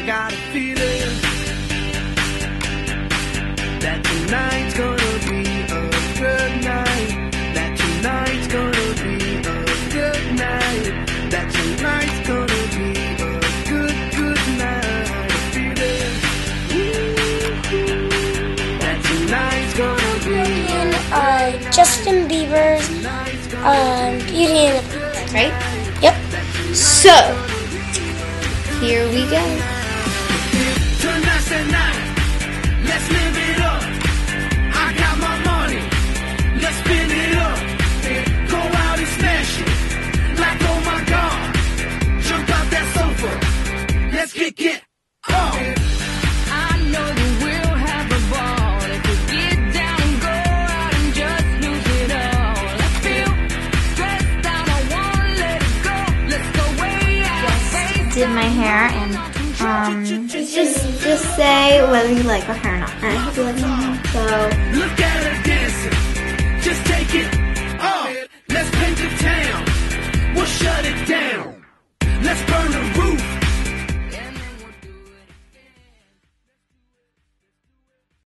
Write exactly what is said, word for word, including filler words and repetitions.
got a feeling that tonight's gonna be a good night. That tonight's gonna be a good night. That tonight's gonna be a good, good night. A feeling that tonight's gonna be in uh, Justin Bieber's um, Beauty and the Beast, Right? Yep. So, here we go. tonight's the night. Let's live it up. I got my money. Let's spin it up. Go out and smash it. Like, oh my God. Jump out that sofa. Let's kick it on. I know that we'll have a ball if we get down and go out and just lose it all. I feel stressed out. I wanna let it go. Let's go way out. Did my hair and um just just say whether you like my hair or not. And I hope you like my hair. So Look at her dancing. Just take it